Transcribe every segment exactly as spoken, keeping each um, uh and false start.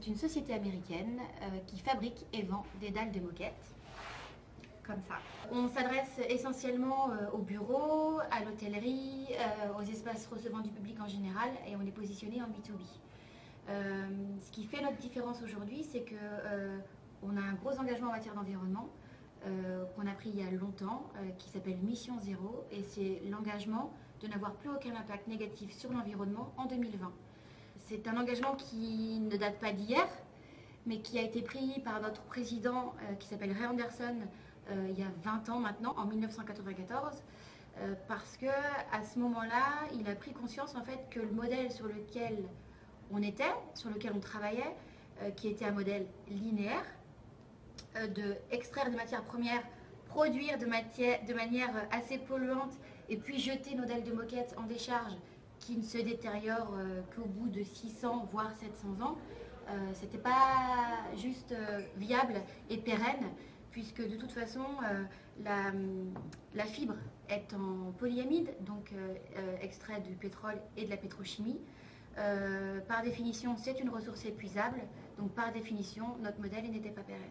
c'est une société américaine euh, qui fabrique et vend des dalles de moquette. Comme ça. On s'adresse essentiellement euh, aux bureaux, à l'hôtellerie, euh, aux espaces recevant du public en général, et on est positionné en B deux B. Euh, ce qui fait notre différence aujourd'hui, c'est que euh, on a un gros engagement en matière d'environnement euh, qu'on a pris il y a longtemps, euh, qui s'appelle Mission Zéro, et c'est l'engagement de n'avoir plus aucun impact négatif sur l'environnement en deux mille vingt. C'est un engagement qui ne date pas d'hier, mais qui a été pris par notre président euh, qui s'appelle Ray Anderson euh, il y a vingt ans maintenant, en mille neuf cent quatre-vingt-quatorze, euh, parce que à ce moment-là, il a pris conscience en fait que le modèle sur lequel on était, sur lequel on travaillait, euh, qui était un modèle linéaire, euh, de extraire des matières premières, produire de, matière, de manière assez polluante, et puis jeter nos dalles de moquette en décharge, qui ne se détériorent euh, qu'au bout de six cents voire sept cents ans. Euh, c'était pas juste euh, viable et pérenne, puisque de toute façon euh, la, la fibre est en polyamide, donc euh, euh, extrait du pétrole et de la pétrochimie. Euh, par définition, c'est une ressource épuisable, donc par définition, notre modèle n'était pas pérenne.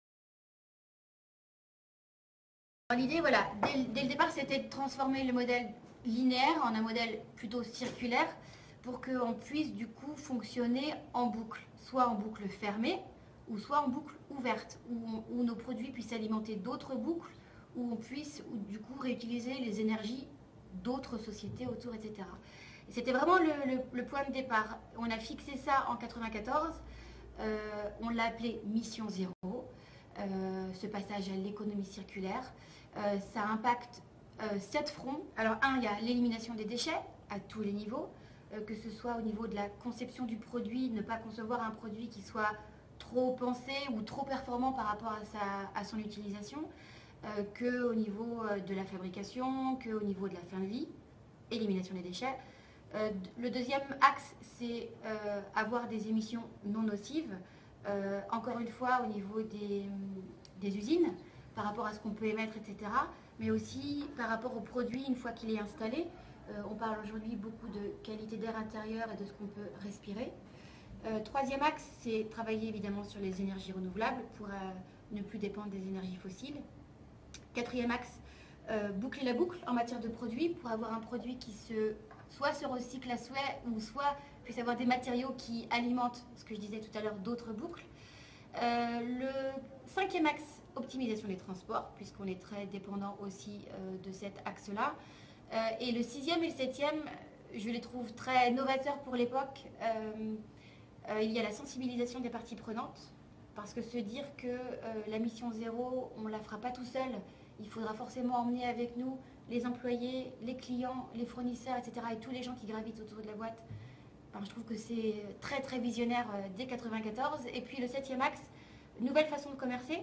L'idée, voilà, dès, dès le départ, c'était de transformer le modèle linéaire en un modèle plutôt circulaire, pour qu'on puisse du coup fonctionner en boucle, soit en boucle fermée, ou soit en boucle ouverte, où, on, où nos produits puissent alimenter d'autres boucles, où on puisse où, du coup réutiliser les énergies d'autres sociétés autour, et cetera. Et c'était vraiment le, le, le point de départ. On a fixé ça en quatre-vingt-quatorze, euh, on l'a appelé Mission Zéro, euh, ce passage à l'économie circulaire. Euh, ça impacte euh, sept fronts. Alors un, il y a l'élimination des déchets à tous les niveaux, que ce soit au niveau de la conception du produit, ne pas concevoir un produit qui soit trop pensé ou trop performant par rapport à, sa, à son utilisation, euh, qu'au niveau de la fabrication, qu'au niveau de la fin de vie, élimination des déchets. Euh, le deuxième axe, c'est euh, avoir des émissions non nocives, euh, encore une fois au niveau des, des usines, par rapport à ce qu'on peut émettre, et cetera, mais aussi par rapport au produit une fois qu'il est installé. Euh, on parle aujourd'hui beaucoup de qualité d'air intérieur et de ce qu'on peut respirer. Euh, troisième axe, c'est travailler évidemment sur les énergies renouvelables pour euh, ne plus dépendre des énergies fossiles. Quatrième axe, euh, boucler la boucle en matière de produits pour avoir un produit qui se, soit se recycle à souhait ou soit puisse avoir des matériaux qui alimentent, ce que je disais tout à l'heure, d'autres boucles. Euh, le cinquième axe, optimisation des transports, puisqu'on est très dépendant aussi euh, de cet axe-là. Euh, et le sixième et le septième, je les trouve très novateurs pour l'époque. Euh, euh, il y a la sensibilisation des parties prenantes, parce que se dire que euh, la mission zéro, on ne la fera pas tout seul, il faudra forcément emmener avec nous les employés, les clients, les fournisseurs, et cetera, et tous les gens qui gravitent autour de la boîte. Enfin, je trouve que c'est très très visionnaire euh, dès quatre-vingt-quatorze. Et puis le septième axe, nouvelle façon de commercer.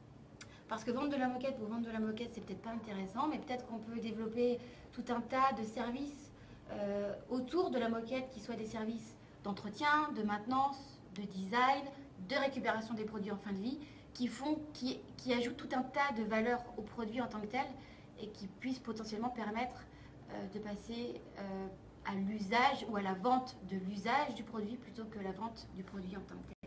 Parce que vendre de la moquette pour vendre de la moquette, c'est peut-être pas intéressant, mais peut-être qu'on peut développer tout un tas de services euh, autour de la moquette, qui soient des services d'entretien, de maintenance, de design, de récupération des produits en fin de vie, qui font, qui, qui ajoutent tout un tas de valeurs au produit en tant que tel, et qui puissent potentiellement permettre euh, de passer euh, à l'usage ou à la vente de l'usage du produit plutôt que la vente du produit en tant que tel.